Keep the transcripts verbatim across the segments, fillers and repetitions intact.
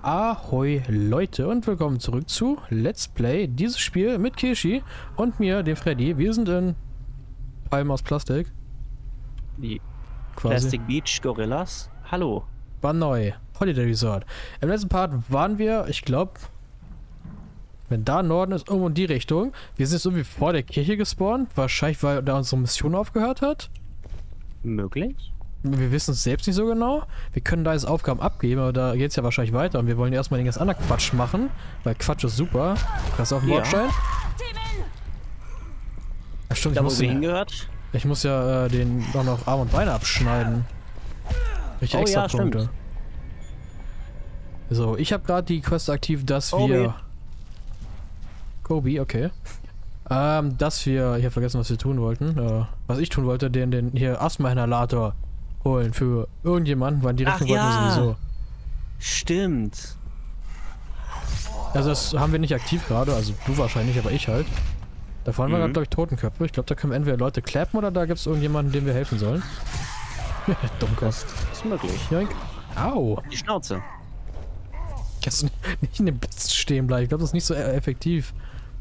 Ahoi Leute und willkommen zurück zu Let's Play dieses Spiel mit Kirschi und mir, dem Freddy. Wir sind in Palmen aus Plastik. Die Quasi. Plastic Beach Gorillas. Hallo. War neu. Holiday Resort. Im letzten Part waren wir, ich glaube, wenn da Norden ist, irgendwo in die Richtung. Wir sind jetzt irgendwie vor der Kirche gespawnt. Wahrscheinlich, weil da unsere Mission aufgehört hat. Möglich? Wir wissen es selbst nicht so genau. Wir können da jetzt Aufgaben abgeben, aber da geht es ja wahrscheinlich weiter. Und wir wollen erstmal den ganz anderen Quatsch machen, weil Quatsch ist super. Krass auf dem Ja. Bordstein. Ja, stimmt, ich Da, wo muss, sie den, hingehört? ich muss ja äh, den doch noch Arme und Beine abschneiden. Richtig Oh, extra ja, Punkte. stimmt. So, ich habe gerade die Quest aktiv, dass Kobe. wir... Kobe, okay. Ähm, dass wir... Ich habe vergessen, was wir tun wollten. Äh, was ich tun wollte, den, den hier Asthma-Inhalator holen für irgendjemanden, weil in die Ach, Richtung wollten wir ja. sowieso. Stimmt. Also das haben wir nicht aktiv gerade, also du wahrscheinlich, aber ich halt. Da vorne Mhm. waren glaube ich Totenköpfe. Ich glaube, da können wir entweder Leute klappen oder da gibt es irgendjemanden, dem wir helfen sollen. Dummkopf. Das ist möglich. Joink. Au! Die Schnauze. Kannst du nicht- nicht in dem Blitz stehen bleiben. Ich glaube, das ist nicht so e- effektiv.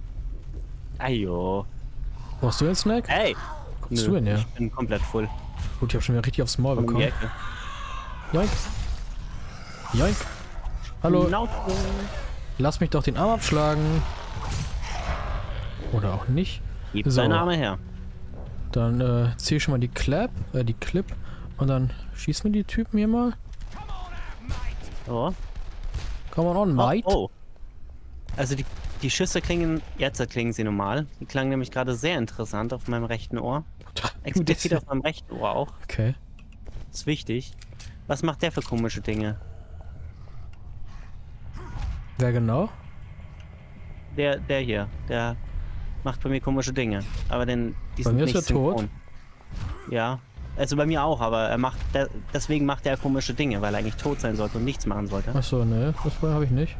Ajo. Brauchst du den Snack? Hey. Kommst Nö, du hin, ja? Ich bin komplett voll. Gut, ich habe schon wieder richtig aufs Maul Um die bekommen. Ecke. Joink. Joink. Hallo, Schnauze. lass mich doch den Arm abschlagen. Oder auch nicht. Gib So. deine Arme her. Dann äh, zieh ich schon mal die Clap, äh, die Clip. Und dann schießen wir die Typen hier mal. So. Come on, on Oh, mate. oh. Also die, die Schüsse klingen, jetzt klingen sie normal. Die klangen nämlich gerade sehr interessant auf meinem rechten Ohr. Explizit auf meinem rechten Ohr auch. Okay. Ist wichtig. Was macht der für komische Dinge? Wer genau? Der, der hier, der macht bei mir komische Dinge. Aber denn die Bei sind mir ist nicht er tot. synchron. Ja. Also bei mir auch, aber er macht der, deswegen macht er komische Dinge, weil er eigentlich tot sein sollte und nichts machen sollte. Achso, ne, das habe ich nicht.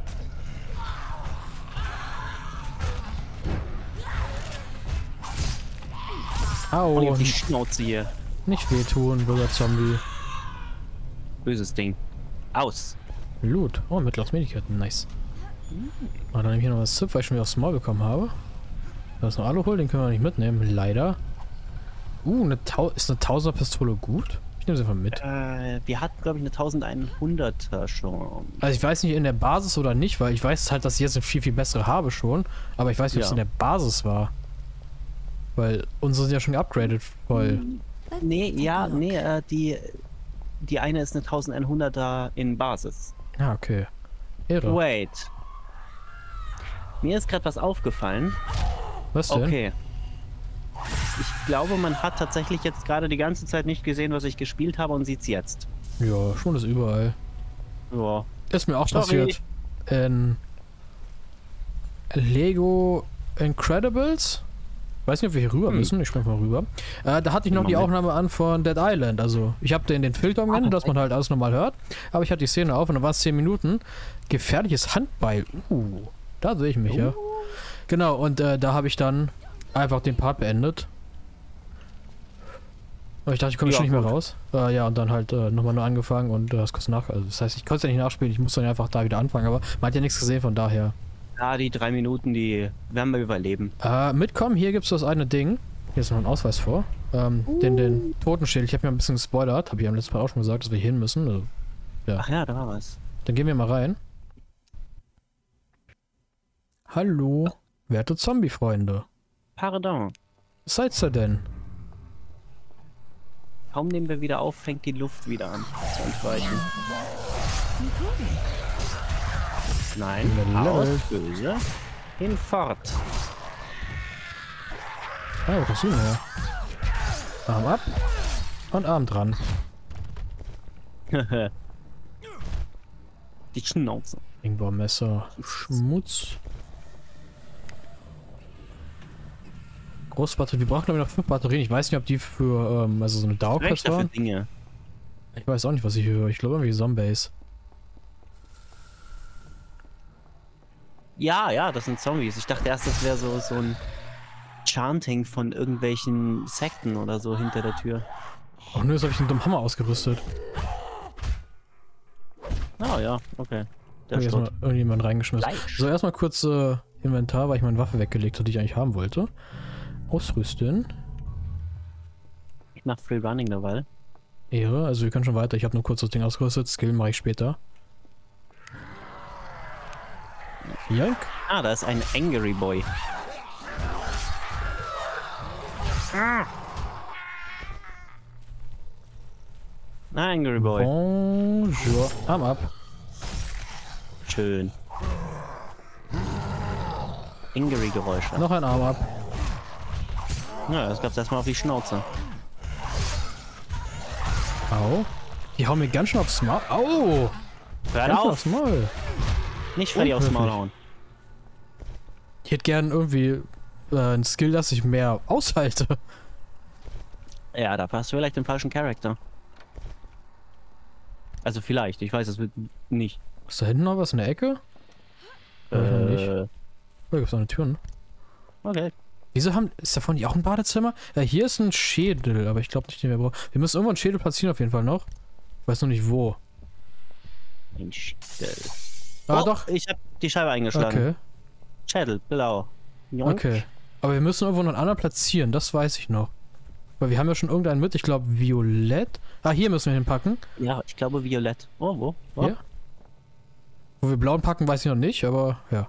Und Au, auf die Schnauze hier. nicht wehtun, böser Zombie. Böses Ding. Aus. Loot. Oh, mittleres Medikit, nice. Ah, dann nehme ich hier noch was Zip, weil ich schon wieder aufs Maul bekommen habe. Da ist noch Aluhol, den können wir nicht mitnehmen, leider. Uh, eine Tau ist eine Tausender Pistole gut? Ich nehme sie einfach mit. Äh, wir hatten, glaube ich, eine tausendeinhunderter schon. Also ich weiß nicht in der Basis oder nicht, weil ich weiß halt, dass ich jetzt eine viel, viel bessere habe schon. Aber ich weiß nicht, ob es Ja. in der Basis war. Weil unsere sind ja schon geupgradet voll. Nee, ja, nee, äh, die, die eine ist eine tausendeinhunderter in Basis. Ah, okay. Ehre. Wait. Mir ist gerade was aufgefallen. Was denn? Okay. Ich glaube, man hat tatsächlich jetzt gerade die ganze Zeit nicht gesehen, was ich gespielt habe und sieht's jetzt. Ja, schon ist überall. Ja. Ist mir auch Sorry. passiert. In Lego Incredibles. Weiß nicht, ob wir hier rüber Hm. müssen. Ich spring mal rüber. Äh, da hatte ich noch die Moment. Aufnahme an von Dead Island. Also, ich habe den, den Filter umgeändert, dass man halt alles normal hört. Aber ich hatte die Szene auf und dann war es zehn Minuten. Gefährliches Handbeil. Uh, da sehe ich mich, ja. Genau, und äh, da habe ich dann einfach den Part beendet. Und ich dachte, ich komme Ja, schon nicht mehr gut. raus. Äh, ja, und dann halt äh, nochmal nur angefangen und äh, das kurz nach. Also, das heißt, ich konnte es ja nicht nachspielen, ich musste dann einfach da wieder anfangen, aber man hat ja nichts gesehen, von daher. Ja, die drei Minuten, die werden wir überleben. Äh, mitkommen, hier gibt es das eine Ding. Hier ist noch ein Ausweis vor. Ähm, den, den Totenschild. Ich habe mir ein bisschen gespoilert. Habe ich am letzten Mal auch schon gesagt, dass wir hier hin müssen. Also, ja. Ach ja, da war was. Dann gehen wir mal rein. Hallo, werte Zombie-Freunde. Pardon. Was seid ihr denn? Kaum nehmen wir wieder auf, fängt die Luft wieder an zu entweichen. Nein, aus, Level. böse. Hinfort. Ah, wo kommst du denn her? Arm ab und Arm dran. Die Schnauze. Ringbaummesser. Schmutz. Große Batterie. Wir brauchen glaube ich noch fünf Batterien. Ich weiß nicht, ob die für, ähm, also so eine Dauerquest Rechter für waren. Dinge. Ich weiß auch nicht, was ich höre. Ich glaube irgendwie Zombies. Ja, ja, das sind Zombies. Ich dachte erst, das wäre so, so ein Chanting von irgendwelchen Sekten oder so hinter der Tür. Oh nö, jetzt habe ich einen dummen Hammer ausgerüstet. Ah ja, okay. Der Hab ich erstmal Stott. irgendjemand reingeschmissen. Fleisch. So, erstmal kurz äh, Inventar, weil ich meine Waffe weggelegt habe, die ich eigentlich haben wollte. Ausrüsten. Ich mach Free Running dabei. Ehre, also wir können schon weiter. Ich habe nur kurz das Ding ausgerüstet. Skill mache ich später. Jank. Ah, da ist ein Angry Boy. Ah. Na, Angry Boy. Bonjour. Arm ab. Schön. Angry Geräusche. Noch ein Arm ab. Ja, das gab's erstmal auf die Schnauze. Au. Die hauen mir ganz schön aufs Maul. Au! Hör Ganz schön auf! aufs Maul. Nicht Freddy aufs Maul Unhöflich. hauen. Ich hätte gern irgendwie äh, ein Skill, dass ich mehr aushalte. Ja, da passt vielleicht den falschen Charakter. Also vielleicht, ich weiß es wird nicht. Ist da hinten noch was in der Ecke? Weiß ich noch nicht. Äh, Oh, hier gibt's noch eine Tür, ne? okay. Wieso haben. Ist davon nicht auch ein Badezimmer? Ja, hier ist ein Schädel, aber ich glaube nicht, den wir brauchen. Wir müssen irgendwo einen Schädel platzieren auf jeden Fall noch. Weiß noch nicht wo. Ein Schädel. Ah, Oh, doch. ich hab die Scheibe eingeschlagen. Okay. Schädel, blau. Jonk. Okay. Aber wir müssen irgendwo noch einen anderen platzieren, das weiß ich noch. Weil wir haben ja schon irgendeinen mit, ich glaube Violett. Ah, hier müssen wir hinpacken. Ja, ich glaube violett. Oh, wo? wo? Hier? Wo wir blauen packen, weiß ich noch nicht, aber ja.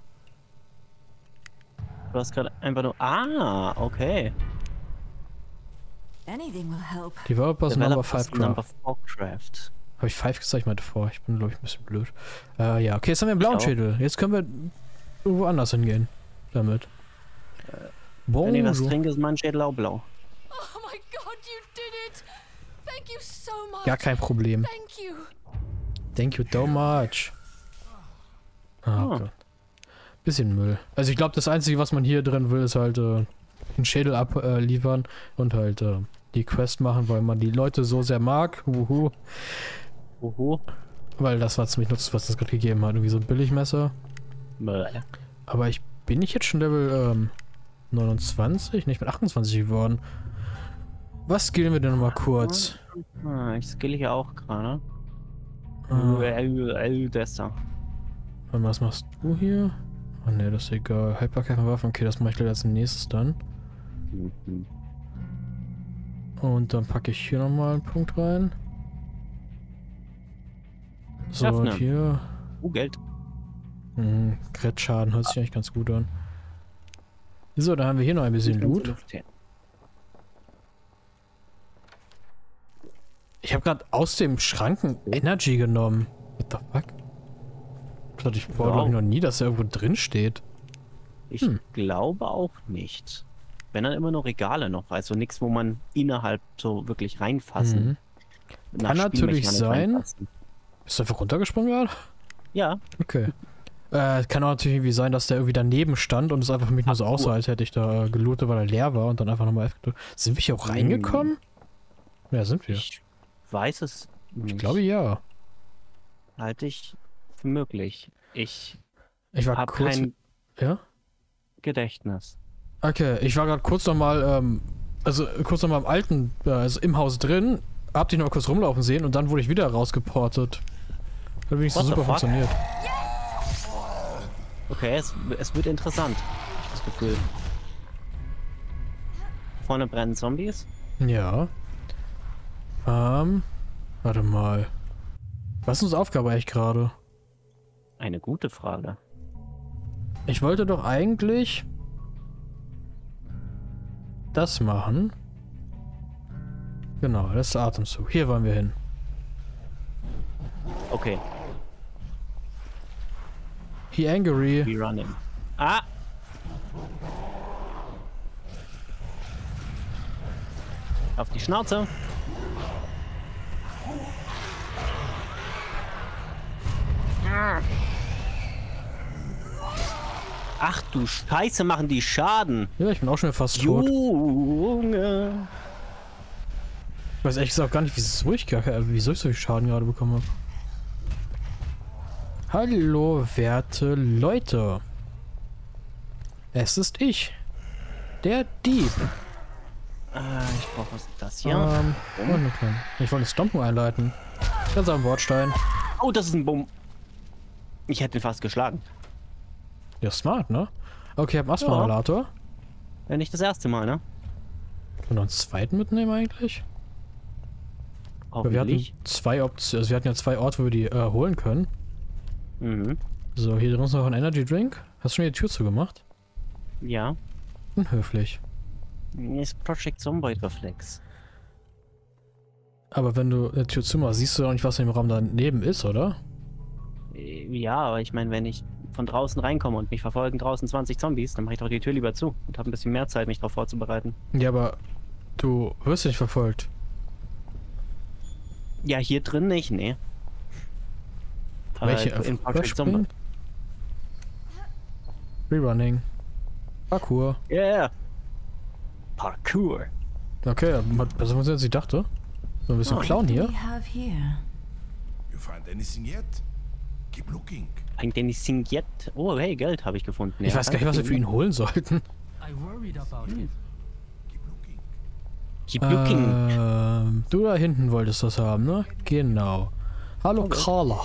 Du hast gerade einfach nur... Ah, okay. Anything will help. Developers Number five Number Craft. four Craft. Habe ich five gesagt? Ich meinte vor. Ich bin, glaube ich, ein bisschen blöd. Äh, ja, okay, jetzt haben wir einen blauen Ich auch. Schädel. Jetzt können wir irgendwo anders hingehen. Damit. Wenn ich was Bonjour. trinke, ist mein Schädel auch blau. Oh my god, you did it! Thank you so much. Ja, kein Problem. Thank you. Thank you so much. Oh Ah. Gott. Bisschen Müll. Also ich glaube, das Einzige, was man hier drin will, ist halt äh, einen Schädel abliefern äh, liefern und halt äh, die Quest machen, weil man die Leute so sehr mag. Uhu. Uhu. Weil das war ziemlich nutzlos, was das gerade gegeben hat. Irgendwie so ein Billigmesser. Bäh. Aber ich bin nicht jetzt schon Level ähm, neunundzwanzig? Nicht mit achtundzwanzig geworden. Was skillen wir denn nochmal kurz? Ah, ich skill hier auch gerade. Ah, Äh, der ist da. und was machst du hier? Oh ne, das ist egal. Haltbarkeit von Waffen. Okay, das mache ich gleich als nächstes dann. Mhm. Und dann packe ich hier nochmal einen Punkt rein. So, Öffnen. und hier. Uh, Geld. Hm, Grettschaden hört sich eigentlich ganz gut an. So, dann haben wir hier noch ein bisschen Loot. Ich habe gerade aus dem Schranken Energy genommen. What the fuck? Das hatte ich vorher, Wow. glaube ich, noch nie, dass er irgendwo drin steht. Ich Hm. glaube auch nicht. Wenn dann immer nur Regale noch, also nichts, wo man innerhalb so wirklich reinfassen. Mhm. nach Kann natürlich Spielmechanik sein. reinfassen. Bist du einfach runtergesprungen gerade? Ja, Okay. Äh, kann auch natürlich irgendwie sein, dass der irgendwie daneben stand und es einfach für mich nur so Ach, cool. aussah, als hätte ich da gelootet, weil er leer war und dann einfach nochmal F gedrückt. Sind wir hier auch Hm. reingekommen? Ja, sind wir. ich weiß es nicht. Ich glaube ja. Halte ich für möglich. Ich Ich war habe kurz. kein Ja? Gedächtnis. Okay, ich war gerade kurz nochmal, ähm, also kurz nochmal im alten, äh, also im Haus drin, hab dich noch mal kurz rumlaufen sehen und dann wurde ich wieder rausgeportet. Hat wenigstens What the super fuck? funktioniert. Okay, es, es wird interessant. Hab ich das Gefühl. Vorne brennen Zombies. Ja. Ähm, warte mal. Was ist unsere Aufgabe eigentlich gerade? Eine gute Frage. Ich wollte doch eigentlich das machen. Genau, das ist der Atemzug. Hier wollen wir hin. Okay, He angry. we running. Ah! Auf die Schnauze. Ach du Scheiße, machen die Schaden. Ja, ich bin auch schon fast tot. Junge. Ich weiß ehrlich gesagt gar nicht, wieso ich, gar, äh, wieso ich so viel Schaden gerade bekommen habe. Hallo, werte Leute. Es ist ich. Der Dieb. Äh, ich brauche das hier. Ähm, oh, eine kleine- ich wollte eine Stompung einleiten. Ganz am Bordstein. Oh, das ist ein Bumm. Ich hätte ihn fast geschlagen. Ja, smart, ne? Okay, ich hab einen Asthma-Inhalator. Ja, nicht das erste Mal, ne? Können wir noch einen zweiten mitnehmen eigentlich? Weil wir hatten Hoffentlich. zwei Optionen, also wir hatten ja zwei Orte, wo wir die äh, holen können. Mhm. So, hier drin ist noch ein Energy Drink. Hast du schon die Tür zugemacht? Ja. Unhöflich. Ist Project Zomboid Reflex. Aber wenn du eine Tür zumachst, siehst du doch nicht, was im Raum daneben ist, oder? Äh, Ja, aber ich meine, wenn ich von draußen reinkomme und mich verfolgen draußen zwanzig Zombies, dann mache ich doch die Tür lieber zu und habe ein bisschen mehr Zeit, mich darauf vorzubereiten. Ja, aber du wirst nicht verfolgt. Ja, hier drin nicht, nee. Welche? Äh, in Project Überspringen? Zomboid. Rerunning. Parkour. Yeah. Parkour. Okay, hat besser funktioniert, als ich dachte. So ein bisschen Oh. Clown hier. We have here. You find anything yet? Keep looking. Ein Dennis Singet. Oh, hey, Geld habe ich gefunden. Ich ja, weiß gar nicht, was wir für ihn holen sollten. I worried about it. Keep looking. Keep looking. Ähm, du da hinten wolltest das haben, ne? Genau. Hallo Carla.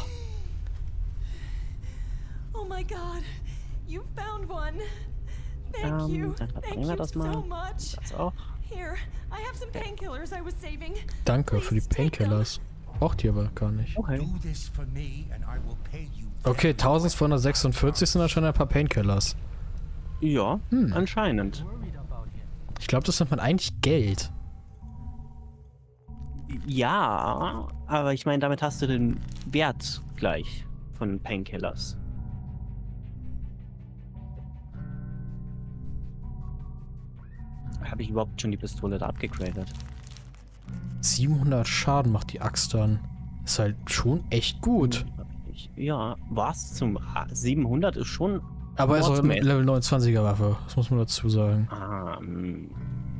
Oh my god. You found one. Thank Ähm, you. dann Thank verbringen wir you das so mal. much. Das auch. Here, I have some painkillers I was saving. Danke für die Please take them. Painkillers. Braucht ihr aber gar nicht. Okay. Do this for me and I will pay you. Okay, eintausendzweihundertsechsundvierzig sind da schon ein paar Painkillers. Ja, Hm. anscheinend. Worried about it. Ich glaube, das nennt man eigentlich Geld. Ja, aber ich meine, damit hast du den Wert gleich von Painkillers. Habe ich überhaupt schon die Pistole da abgegradet? siebenhundert Schaden macht die Axt dann. Ist halt schon echt gut. Ich, ja, was zum ah, siebenhundert ist schon. Aber ist auch eine Mordsmäßig. Level neunundzwanziger Waffe. Das muss man dazu sagen. Ah, mm,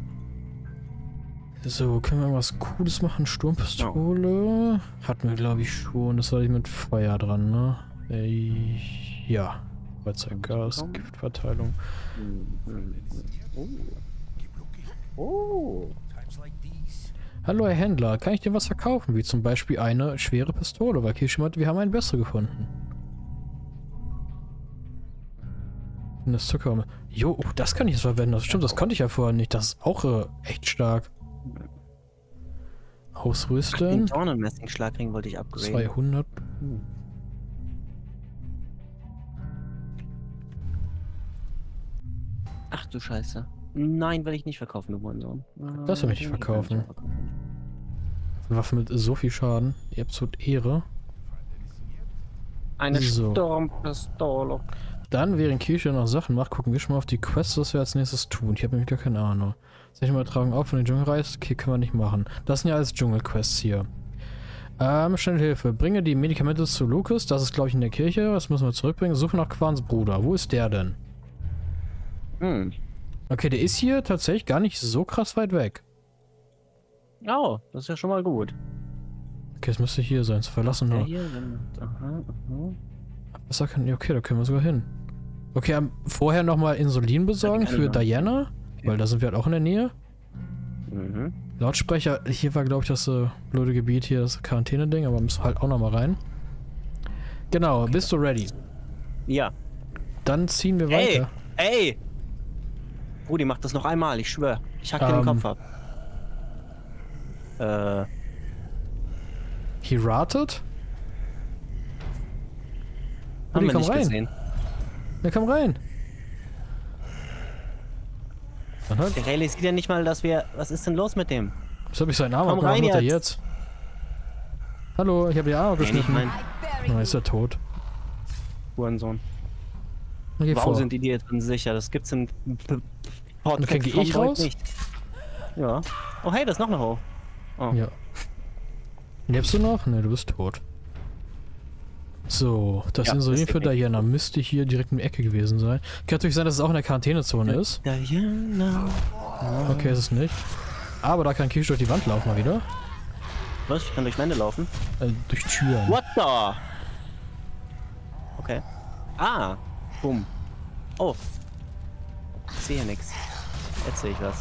So, können wir irgendwas Cooles machen? Sturmpistole? Hatten wir, glaube ich, schon. Das war die mit Feuer dran, ne? Äh, ja. Gas, Giftverteilung. mm, mm, oh. Keep looking. Oh. Times like these. Hallo, Herr Händler. Kann ich dir was verkaufen? Wie zum Beispiel eine schwere Pistole. Weil Kirsch meinte, wir haben eine bessere gefunden. Und das Zucker. Jo, oh, das kann ich jetzt verwenden. Das stimmt, das konnte ich ja vorher nicht. Das ist auch äh, echt stark. Den Ausrüsten. Dornenmessing-Schlagring wollte ich upgraden. zweihundert. Hm. Ach du Scheiße. Nein, will ich nicht verkaufen, du Hurensohn. Das will ich nicht verkaufen. Waffe mit so viel Schaden. Ihr habt so Ehre. Eine So. Sturmpistole. Dann, während Kirche noch Sachen macht, gucken wir schon mal auf die Quests, was wir als nächstes tun. Ich habe nämlich gar keine Ahnung. Soll ich mal tragen auf von den Dschungelreis? Okay, können wir nicht machen. Das sind ja alles Dschungelquests hier. Ähm, schnelle Hilfe. Bringe die Medikamente zu Lucas. Das ist, glaube ich, in der Kirche. Das müssen wir zurückbringen. Suche nach Quans Bruder. Wo ist der denn? Hm. Okay, der ist hier tatsächlich gar nicht so krass weit weg. Oh, das ist ja schon mal gut. Okay, es müsste hier sein. Zu verlassen Der nur. hier, dann- aha, aha. Was sagt ja, okay, da können wir sogar hin. Okay, ähm, vorher nochmal Insulin besorgen kann ich für machen. Diana. Weil da sind wir halt auch in der Nähe. Mhm. Lautsprecher, hier war, glaube ich, das äh, blöde Gebiet hier, das Quarantäne-Ding, aber müssen wir halt auch nochmal rein. Genau, bist du ready? Ja. Dann ziehen wir Ey! weiter. Ey! Rudi, mach das noch einmal, ich schwör. Ich hack dir Ähm. den Kopf ab. Äh. He rotted? Haben wir komm nicht rein. gesehen. Ja, komm rein. Dann halt. Der realisiert ja nicht mal, dass wir. Was ist denn los mit dem? Was hab ich seinen Arm Komm abgemacht? rein Was macht er jetzt. jetzt? Hallo, ich habe die Arme Nee, nicht geschnitten. mein Oh, ist er tot. Hurensohn. Geh Wow, vor. sind die dir drin sicher? Das gibt's in P- Und dann geh ich von raus? Nicht. Ja. Oh hey, das ist noch eine Ho. Oh. Ja. Lebst du noch? Ne, du bist tot. So, das Ja, Insulin das für geht nicht. Diana müsste hier direkt in der Ecke gewesen sein. Kann natürlich sein, dass es auch in der Quarantänezone ist. Diana. Okay, ist es nicht. Aber da kann Kish durch die Wand laufen mal wieder. Was? Ich kann durch Wände laufen? Äh, durch Türen. What the? Okay. Ah. Bumm. Oh. Ich sehe nix. Jetzt sehe ich was.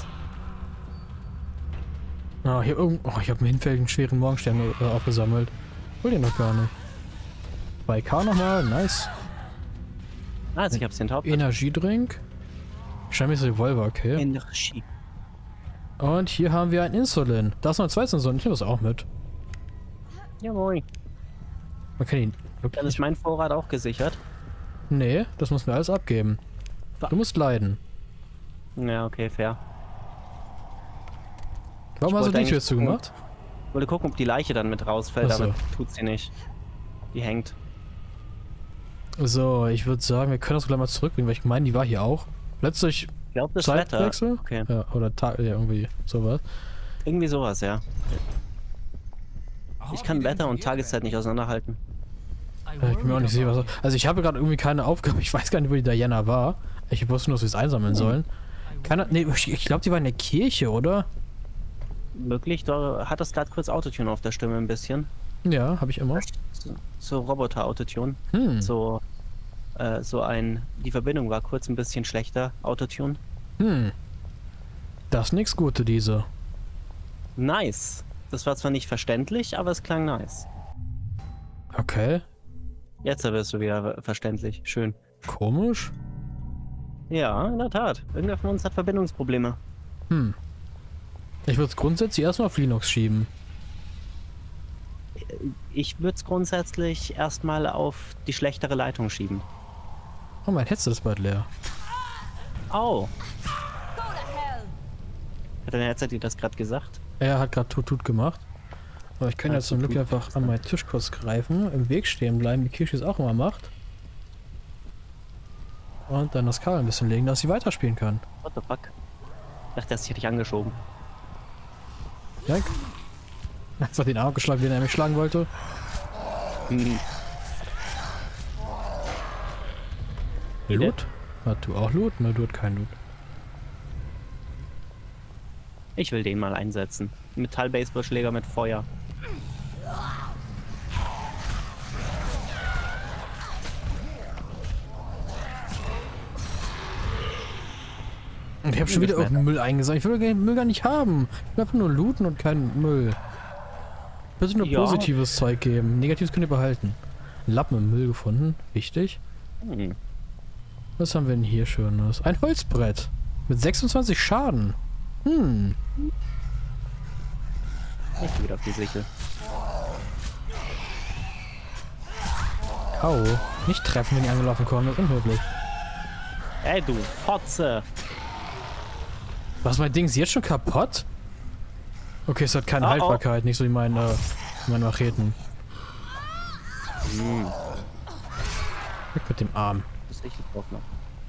Ah, hier irgend... Oh, ich habe einen hinfälligen schweren Morgenstern äh, aufgesammelt. Hol den noch gar nicht. zwei K nochmal, nice. Also ich hab's enthauptet. Energiedrink. Scheinbar Revolver, okay. Energie. Und hier haben wir ein Insulin. Da ist noch ein zweites Insulin, ich nehme das auch mit. Jawohl. Man kann ihn wirklich Dann ist mein Vorrat auch gesichert. Nee, das müssen wir alles abgeben. Du musst leiden. Ja, okay, fair. Warum Ich hast du wollte die Tür eigentlich zugemacht? Ich wollte gucken, ob die Leiche dann mit rausfällt, Ach so. aber tut sie nicht. Die hängt. So, ich würde sagen, wir können das gleich mal zurückbringen, weil ich meine, die war hier auch. Letztlich Ich glaube, das Wetter. Zeitwechsel? Okay. Ja, oder Tag, ja, irgendwie sowas. Irgendwie sowas, ja. Ich kann Wetter und Tageszeit nicht auseinanderhalten. I Ja, ich bin mir auch nicht sicher, was. Also, ich habe gerade irgendwie keine Aufgabe. Ich weiß gar nicht, wo die Diana war. Ich wusste nur, dass wir es einsammeln sollen. Keiner. Nee, ich glaube, die war in der Kirche, oder? Möglich, du hattest gerade kurz Autotune auf der Stimme ein bisschen. Ja, habe ich immer. So, so Roboter-Autotune. Hm. So, äh, so ein. Die Verbindung war kurz ein bisschen schlechter. Autotune. Hm. Das ist nix Gute, diese. Nice. Das war zwar nicht verständlich, aber es klang nice. Okay. Jetzt wirst du wieder verständlich. Schön. Komisch. Ja, in der Tat. Irgendwer von uns hat Verbindungsprobleme. Hm. Ich würde es grundsätzlich erstmal auf Linux schieben. Ich würde es grundsätzlich erstmal auf die schlechtere Leitung schieben. Oh, mein Headset ist bald leer. Au. Hat dein Headset dir das gerade gesagt? Er hat gerade Tut Tut gemacht. Aber ich kann Ah, jetzt zum Tut Glück Tut. einfach an meinen Tisch kurz greifen, im Weg stehen bleiben, wie Kirschi es auch immer macht. Und dann das Kabel ein bisschen legen, dass sie weiterspielen kann. What the fuck? Ich dachte, das hätte dich angeschoben. Dank. Einfach den Arm geschlagen, den er mich schlagen wollte. Hm. Loot? Hat du auch Loot? Ne, du hat kein Loot. Ich will den mal einsetzen. Metall-Baseballschläger mit Feuer. Und ich habe schon wieder irgendeinen Müll eingesammelt. Ich will den Müll gar nicht haben. Ich will einfach nur looten und keinen Müll. Bitte nur Ja. positives Zeug geben. Negatives könnt ihr behalten. Ein Lappen im Müll gefunden. Wichtig. Hm. Was haben wir denn hier Schönes? Ein Holzbrett. Mit sechsundzwanzig Schaden. Hm. Ich geh wieder auf die Sichel. Au. Nicht treffen, wenn die angelaufen kommen. Das ist unhöflich. Ey, du Fotze! Was, mein Ding ist jetzt schon kaputt? Okay, es hat keine Oh, oh. Haltbarkeit. Nicht so wie meine, meine Macheten. Hm. Weg mit dem Arm. Das Sichel drauf noch.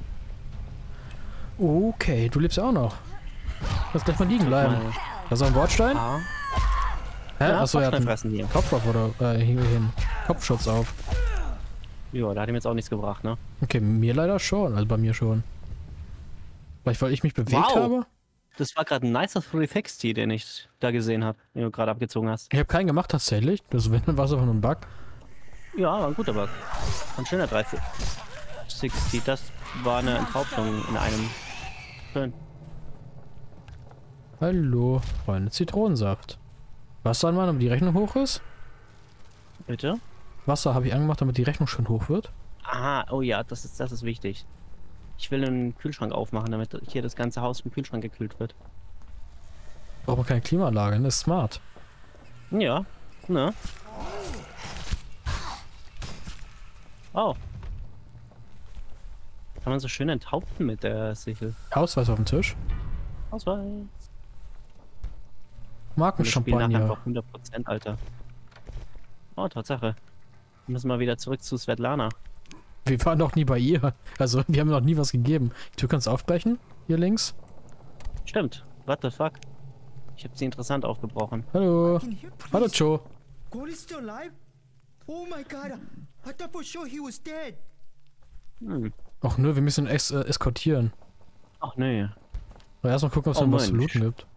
Okay, du lebst ja auch noch. Lass gleich mal liegen bleiben. Mal- Das ist ein Bordstein? Ah. Hä? Ja, Achso, er hat Bordstein einen fressen hier. Kopf auf oder äh, hier hin. Kopfschutz auf. Ja, da hat ihm jetzt auch nichts gebracht, ne? Okay, mir leider schon. Also bei mir schon. Vielleicht, weil ich mich bewegt Wow. habe? Das war gerade ein nicer drei sechzig, den ich da gesehen habe, den du gerade abgezogen hast. Ich habe keinen gemacht tatsächlich. Also wenn, dann war es einfach nur ein Bug. Ja, war ein guter Bug. Ein schöner drei sechzig. Das war eine Enthauptung in einem. Schön. Hallo, Freunde. Zitronensaft. Wasser anmachen, damit die Rechnung hoch ist? Bitte? Wasser habe ich angemacht, damit die Rechnung schon hoch wird. Aha, oh ja, das ist, das ist wichtig. Ich will einen Kühlschrank aufmachen, damit hier das ganze Haus im Kühlschrank gekühlt wird. Braucht man keine Klimaanlage, das ist smart. Ja, ne? Oh. Kann man so schön enthaupten mit der Sichel. Ausweis auf dem Tisch. Ausweis. Und das Spiel nach Markenchampagner. einfach hundert Prozent, Alter. Oh, Tatsache. Wir müssen mal wieder zurück zu Svetlana. Wir waren noch nie bei ihr. Also, wir haben noch nie was gegeben. Die Tür kannst du aufbrechen. Hier links. Stimmt. What the fuck? Ich habe sie interessant aufgebrochen. Hallo. Hallo, Joe. God is still alive? Oh my god, I thought for sure he was dead. Hm. Ach nö, wir müssen ihn ex äh, eskortieren. Ach nee. Aber erstmal gucken, ob es Oh noch was zu Mensch. looten gibt.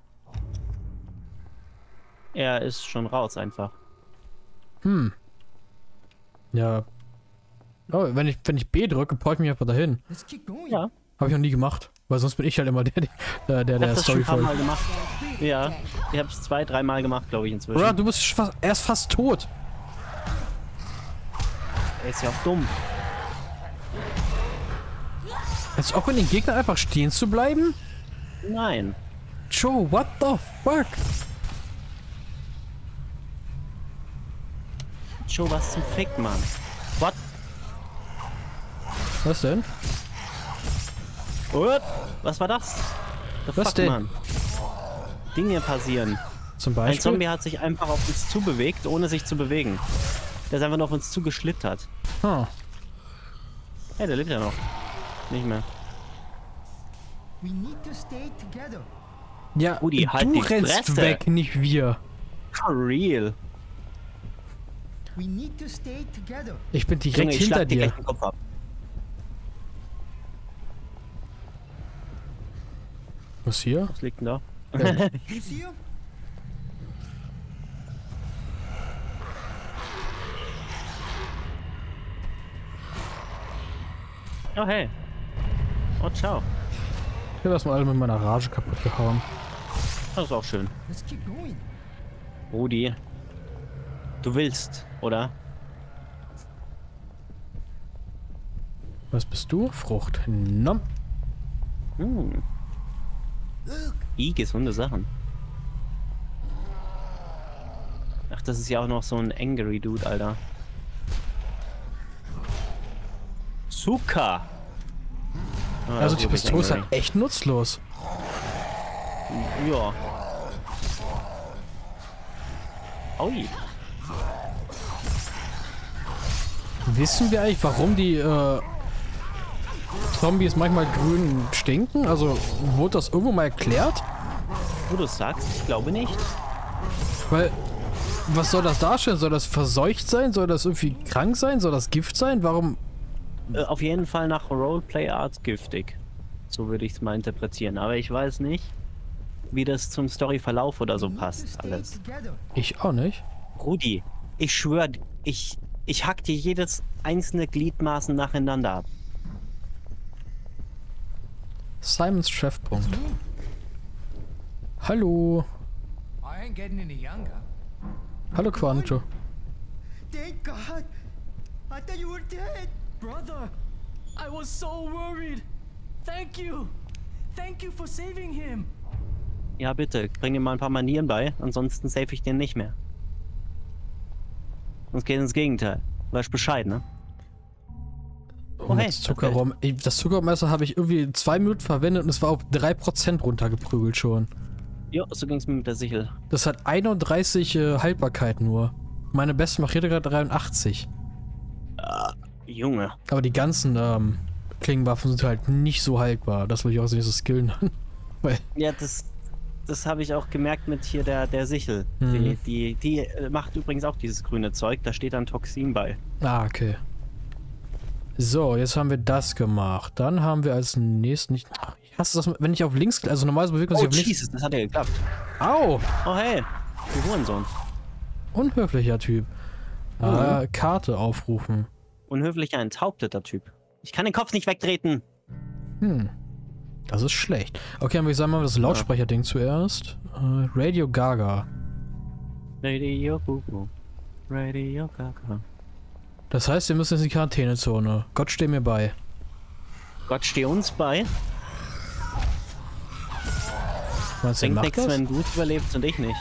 Er ist schon raus einfach. Hm. Ja. Oh, wenn ich, wenn ich B drücke, brauche ich mich einfach dahin. Let's keep going. Ja. Habe ich noch nie gemacht. Weil sonst bin ich halt immer der, der, der, Ich der hab das schon Story ein paar Mal folgt. gemacht. Ja. Ich habe es zwei, dreimal gemacht, glaube ich, inzwischen. Oder du bist fast, er ist fast tot. Er ist ja auch dumm. Als ob mit den Gegnern einfach stehen zu bleiben? Nein. Joe, what the fuck? Joe, was zum Fick, Mann? What? Was denn? What? Was war das? The Was fuck, denn? Mann? Dinge passieren. Zum Ein Beispiel? Zombie hat sich einfach auf uns zubewegt, ohne sich zu bewegen. Der ist einfach nur auf uns zugeschlittert. Huh. Hey, der lebt ja noch. Nicht mehr. We need to stay together. Ja, Rudi, halt du die rennst Fresse. weg, nicht wir. For real. We need to stay together. Ich bin direkt Junge, ich hinter schlag dir dir. gleich den Kopf ab. Was hier? Was liegt denn da? You see him? Oh, hey. Oh, ciao. Ich hab erstmal alle mit meiner Rage kaputt gehauen. Das ist auch schön. Let's keep going. Rudi. Du willst, oder? Was bist du? Frucht. Nom. Hm. I, gesunde Sachen. Ach, das ist ja auch noch so ein Angry Dude, Alter. Zucker! Ah, Also das die ist Pistole ist angry. halt echt nutzlos. Ja. Aui. Wissen wir eigentlich, warum die äh, Zombies manchmal grün stinken? Also wurde das irgendwo mal erklärt? Wo du es sagst, ich glaube nicht. Weil, was soll das darstellen? Soll das verseucht sein? Soll das irgendwie krank sein? Soll das Gift sein? Warum? Äh, auf jeden Fall nach Roleplay Arts giftig. So würde ich es mal interpretieren. Aber ich weiß nicht, wie das zum Storyverlauf oder so We need to passt stay alles. together. Ich auch nicht. Rudi, ich schwör, ich, ich hack dir jedes einzelne Gliedmaßen nacheinander ab. Simons Treffpunkt. Hallo. I ain't getting any younger. Hallo Quanto. Thank God. I thought you were dead. Brother, I was so worried. Thank you. Thank you for saving him. Ja, bitte, bring dir mal ein paar Manieren bei, ansonsten save ich den nicht mehr. Sonst geht ins Gegenteil. Weißt Bescheid, ne? Oh, hey, das Zuckerrohr. Ey, Das Zuckermesser habe ich irgendwie zwei Minuten verwendet und es war auf drei Prozent runtergeprügelt schon. Jo, so ging's mir mit der Sichel. Das hat einunddreißig äh, Haltbarkeit nur. Meine beste macht gerade dreiundachtzig. Junge. Aber die ganzen ähm, Klingenwaffen sind halt nicht so haltbar. Das will ich auch so nicht so skillen. Weil, Ja, das, das habe ich auch gemerkt mit hier der, der Sichel. Mhm. Die, die, die äh, macht übrigens auch dieses grüne Zeug, da steht dann Toxin bei. ah, okay. So, jetzt haben wir das gemacht. Dann haben wir als nächstes nicht. Ach, ich hasse das, wenn ich auf links. Also normalerweise bewegt man sich Oh, auf links. Jesus, das hat ja geklappt. Au! Oh, hey. Du Hurensohn. Unhöflicher Typ. Äh, Karte aufrufen. Unhöflicher, enthaupteter Typ. Ich kann den Kopf nicht wegtreten. Hm. Das ist schlecht. Okay, dann würde ich sagen, mal das Lautsprecherding zuerst. Äh, Radio Gaga. Radio Gugu. Radio Gaga. Das heißt, wir müssen jetzt in die Quarantänezone. Gott steh mir bei. Gott, steh uns bei. Meinst du, der Bringt macht nichts, das? wenn du es überlebst und ich nicht.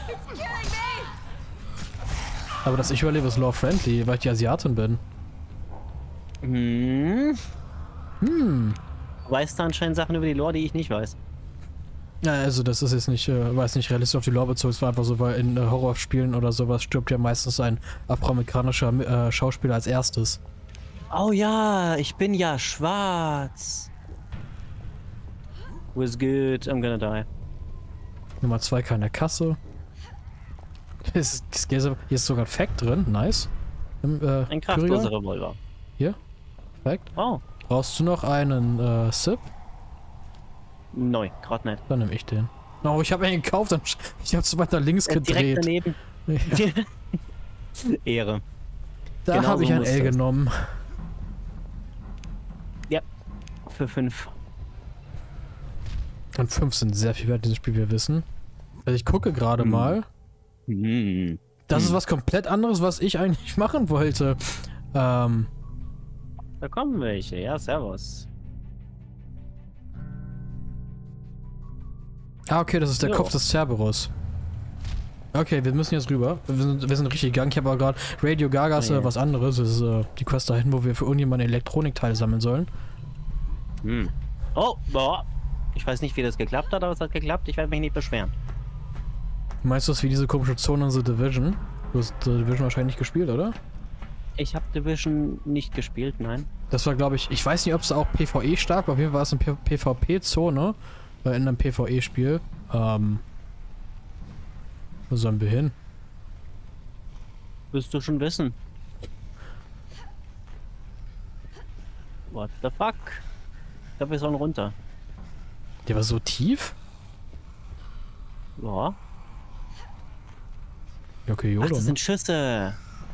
Aber dass ich überlebe, ist law-friendly, weil ich die Asiatin bin. Hm. Hm. Du weißt da anscheinend Sachen über die Lore, die ich nicht weiß. Ja, also das ist jetzt nicht, äh, weiß nicht realistisch auf die Lore bezogen, es war einfach so, weil in äh, Horrorspielen oder sowas stirbt ja meistens ein afroamerikanischer äh, Schauspieler als erstes. Oh ja, ich bin ja schwarz. Was good, I'm gonna die. Nummer zwei keine Kasse. Hier ist, hier ist hier ist sogar ein Fact drin, nice. Im, äh, Ein kraftloser Küriger. Revolver. Hier, Fact. Oh, Brauchst du noch einen äh, Sip? neu, gerade nicht. Dann nehme ich den. Oh, ich habe einen gekauft, dann, ich habe es weiter links Äh, gedreht. Direkt daneben. Ehre. Da genau habe so ich ein muss L das. genommen. Ja, für fünf. Und fünf sind sehr viel wert in diesem Spiel, wie wir wissen. Also ich gucke gerade Hm. mal. Hm. Das ist was komplett anderes, was ich eigentlich machen wollte. Ähm, Da kommen welche. Ja, servus. Ah, okay, das ist der Jo. Kopf des Cerberus. Okay, wir müssen jetzt rüber. Wir sind, wir sind richtig gegangen. Ich habe aber gerade Radio Gagas Oh, äh, yeah. was anderes. Das ist äh, die Quest dahin, wo wir für irgendjemanden Elektronikteile sammeln sollen. Hm. Oh, boah. Ich weiß nicht, wie das geklappt hat, aber es hat geklappt. Ich werde mich nicht beschweren. Meinst du das wie diese komische Zone in The Division? Du hast The Division wahrscheinlich nicht gespielt, oder? Ich habe Division nicht gespielt, nein. Das war, glaube ich, ich weiß nicht, ob es auch PvE stark war. Auf jeden Fall war es eine PvP-Zone äh, in einem PvE-Spiel. Ähm. Wo sollen wir hin? Wirst du schon wissen. What the fuck? Ich glaube, wir sollen runter. Der war so tief? Ja. Ja, okay, Ach, Jolo, das ne? sind Schüsse.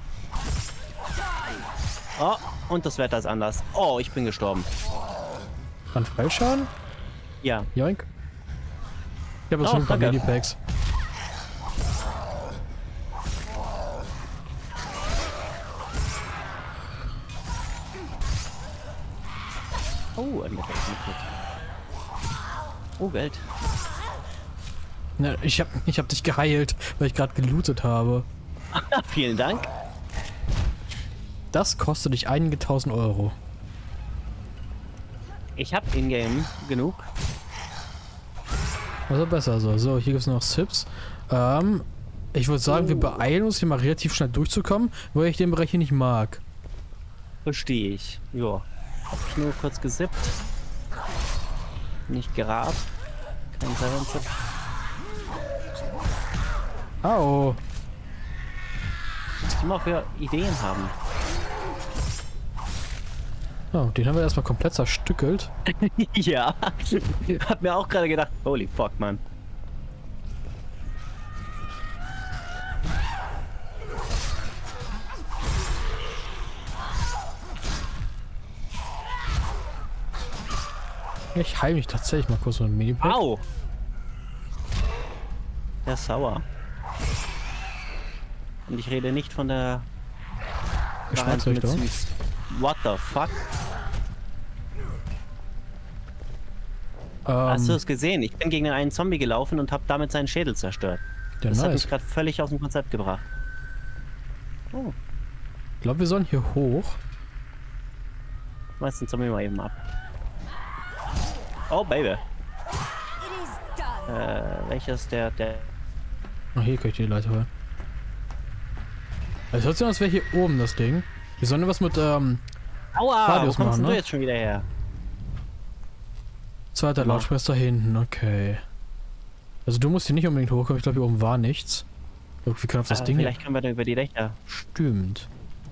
Oh, und das Wetter ist anders. Oh, ich bin gestorben. An Freischaden? Ja. Joink. Ich habe jetzt Oh, schon ein paar danke. Medipacks. Oh, ein Metal. Oh, Geld. Na, ich hab, ich hab dich geheilt, weil ich gerade gelootet habe. Vielen Dank. Das kostet dich einige tausend Euro. Ich habe in-game genug. Also besser so. So, hier gibt es noch Sips. Ähm, ich würde sagen, wir beeilen uns hier mal relativ schnell durchzukommen, weil ich den Bereich hier nicht mag. Verstehe ich. Ja. Hab ich nur kurz gesippt. Nicht gerad. Kein Silencer. Au. Was die mal für Ideen haben. Oh, den haben wir erstmal komplett zerstückelt. Ja. Hab mir auch gerade gedacht, holy fuck, Mann. Ich heile mich tatsächlich mal kurz so ein Minipack. Au! Der ist sauer. Und ich rede nicht von der Geschmacksrichtung. Variante mit süß. What the fuck? Ähm, Hast du es gesehen? Ich bin gegen einen Zombie gelaufen und habe damit seinen Schädel zerstört. ja, Das hat nice. mich gerade völlig aus dem Konzept gebracht. Oh, Ich glaube, wir sollen hier hoch. schmeiß den Zombie mal eben ab. Oh, Baby. It is done. Äh, welches der, der... Ach, hier kann ich die Leiter holen. Es hört sich an, als wäre hier oben das Ding. Wir sollen was mit, ähm, Aua! Radius Wo kommst machen, denn du ne? jetzt schon wieder her? zweiter Ja. Lautsprecher da hinten, okay. Also du musst hier nicht unbedingt hochkommen, ich glaube hier oben war nichts. Wir können auf das Ah, Ding hier. vielleicht können wir da über die Dächer. Stimmt.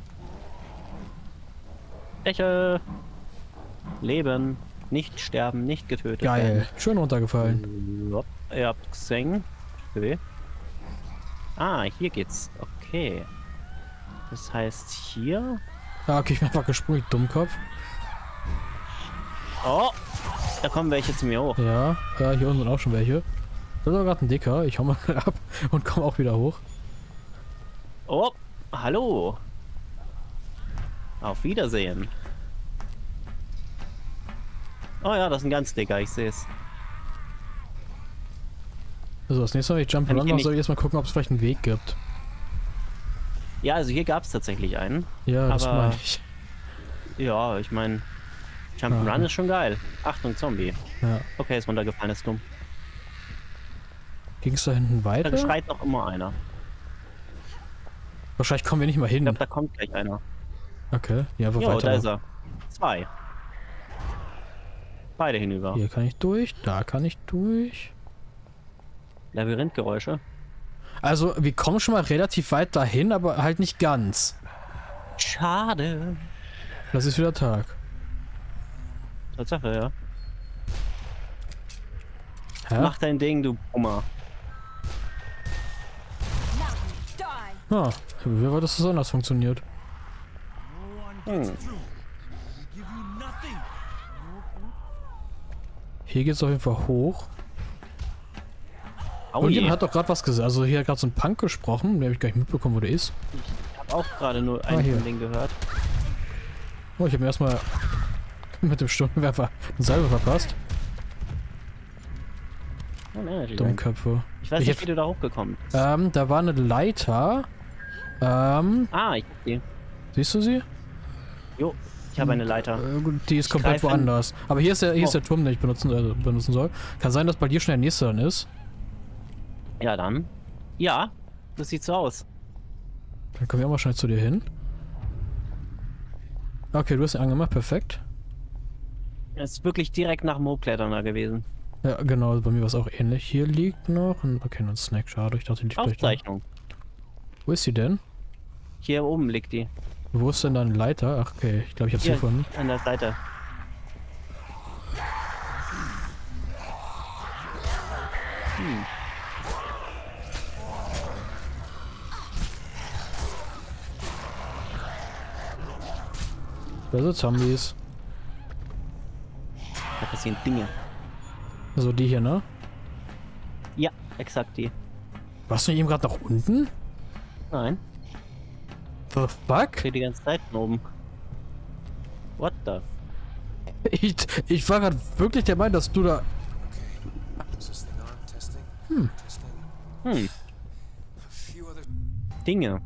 Dächer! Leben. Nicht sterben, nicht getötet Geil. Schön runtergefallen. werden. Jupp, ihr habt gesehen. Okay. Ah, hier geht's. Okay. Das heißt hier... Ah, okay, ich bin einfach gesprungen, ich Dummkopf. Oh! Da kommen welche zu mir hoch. Ja, ja, hier unten sind auch schon welche. Da ist aber gerade ein Dicker. Ich hau mal ab und komme auch wieder hoch. Oh! Hallo! Auf Wiedersehen. Oh ja, das ist ein ganz dicker, ich sehe es. Also das nächste Mal, wenn ich Jump Kann ich Run hier mache, nicht- soll ich erstmal gucken, ob es vielleicht einen Weg gibt. Ja, also hier gab es tatsächlich einen. Ja, das Aber- meine ich. Ja, ich meine, Jump'n'Run Ah. ist schon geil. Achtung, Zombie. Ja. Okay, ist runtergefallen, ist dumm. Ging es da hinten Da weiter? schreit noch immer einer. Wahrscheinlich kommen wir nicht mal Ich hin. glaube, da kommt gleich einer. Okay, ja, einfach Jo, weiter. da ist er. Zwei. Beide hinüber. Hier kann ich durch, da kann ich durch. Labyrinthgeräusche. Also, wir kommen schon mal relativ weit dahin, aber halt nicht ganz. Schade. Das ist wieder Tag. Tatsache, ja. Hä? Mach dein Ding, du Bummer. Die. Ah, wie war das, das anders funktioniert? Hm. Hier geht's auf jeden Fall hoch. Oh Und je. jemand hat doch gerade was gesagt. Also hier hat gerade so ein Punk gesprochen. Den habe ich gar nicht mitbekommen, wo der ist. Ich habe auch gerade nur Ah, ein hier. von denen gehört. Oh, ich habe mir erstmal mit dem Stundenwerfer eine Salbe verpasst. Oh, ein Energy Drink. Dummköpfe. Ich weiß Ich nicht, hätt- wie du da hochgekommen bist. Ähm, da war eine Leiter. Ähm, Ah, ich sehe. siehst du sie? Jo, ich habe eine Leiter. Äh, gut, die ist Ich komplett greife- woanders. Aber hier ist der, hier ist Oh. der Turm, den ich benutzen, äh, benutzen soll. Kann sein, dass bei dir schon der nächste dann ist. Ja, dann. Ja, das sieht so aus. Dann kommen wir auch mal schnell zu dir hin. Okay, du hast ihn angemacht, perfekt. Es ist wirklich direkt nach dem Hochklettern da gewesen. Ja, genau, bei mir war es auch ähnlich. Hier liegt noch ein, okay, noch ein Snack, schade. Ich dachte, die liegt gleich da. Aufzeichnung. Wo ist sie denn? Hier oben liegt die. Wo ist denn deine Leiter? Ach, okay, ich glaube, ich habe sie Hier, gefunden. an der Seite. Hm. Da sind Zombies. Da passieren Dinge. Also die hier, ne? Ja, exakt die. Warst du eben gerade nach unten? Nein, The fuck? ich stehe die ganze Zeit von oben. What the f... Ich, ich war gerade wirklich der Meinung, dass du da... Is this thing on? Testing? Hm. Testing. Hm, A few other Dinge.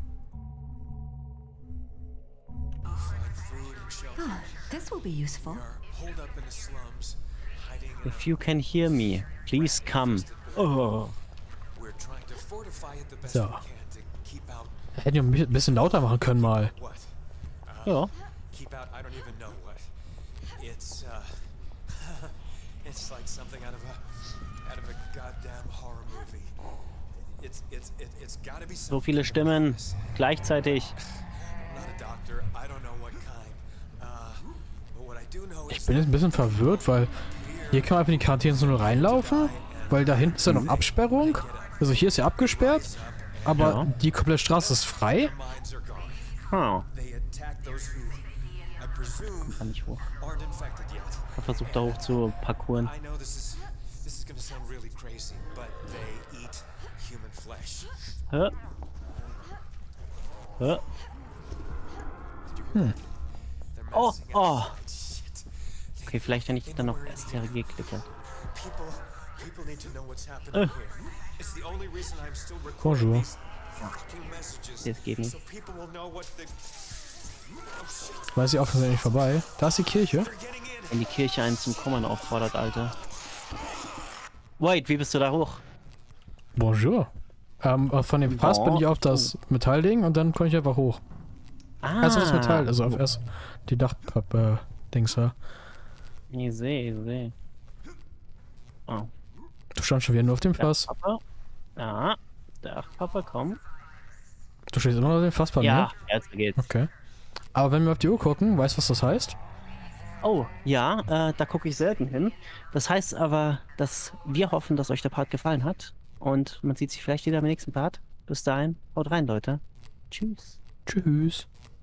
find food and shelter. Oh, this will be useful. We are holed up in the slums, hiding in If you can hear me, please come. Oh. our- We're trying to fortify it the best So. we can to keep out Hätten wir ein bisschen lauter machen können mal. what? Ja. Keep out I don't even know what. It's uh it's like something out of a out of a goddamn horror movie. It's it's it, it's gotta be So something viele Stimmen gleichzeitig. I'm not a doctor. I don't know what kind. Uh, but what I do know Ich is bin jetzt ein bisschen verwirrt, weil hier kann man einfach in die Quarantänezone reinlaufen, weil da hinten ist ja noch Absperrung. Also hier ist ja abgesperrt, aber Ja. die komplette Straße ist frei. minds are gone. Hm. They attack those who I presume Kann nicht hoch. aren't infected yet. Ich versuche da hoch zu parkouren. I know this is this is gonna sound really crazy, but they eat human flesh. Hä? Hä? They're Oh, menacing oh. us. Shit. Okay, vielleicht wenn ich dann auf S T R G klicke. People people need to know what's happening Äh. here. It's the only reason I'm still recording Bonjour. these fucking messages. Jetzt geht nicht. So people will know what the Oh shit. Weiß ich auch, dass nicht vorbei. Da ist die Kirche. They're getting in. Wenn die Kirche einen zum Kommen auffordert, Alter. Wait, wie bist du da hoch? Bonjour. Ähm, äh, von dem Pass bin ich auf das Metallding und dann komme ich einfach hoch. Ah, Also das Metall, also auf erst die Dachpappe-Dings da. Ich sehe, ich sehe. Oh. Du standst schon wieder nur auf dem Fass. Papa? Ja, der Papa, komm. Du stehst immer noch auf dem Fass bei Ja, mir? jetzt geht's. Okay. Aber wenn wir auf die Uhr gucken, weißt du, was das heißt? Oh, ja, äh, da gucke ich selten hin. Das heißt aber, dass wir hoffen, dass euch der Part gefallen hat. Und man sieht sich vielleicht wieder im nächsten Part. Bis dahin, haut rein, Leute. Tschüss. Tschüss.